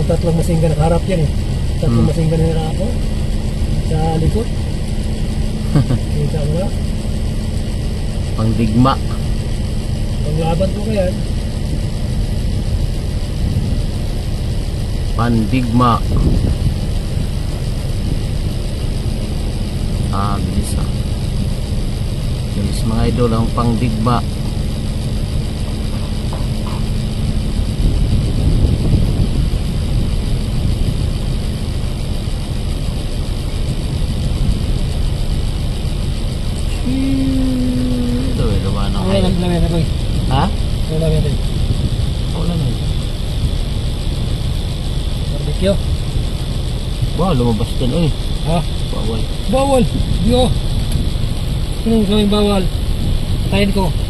tatlong masinggan nakaharap yan eh. Tatlong masinggan na ako sa likod. Kita mo na. Pangdigma. Panglaban ko kaya. Pandigma. Bilis ah. Bilis mga idol ang pangdigma. Ha? Wala natin. Wala na. Barbecue. Wow, lumabas dun eh. Ha? Bawal. Bawal. Diyo. Sinong sabing bawal? Patayin ko.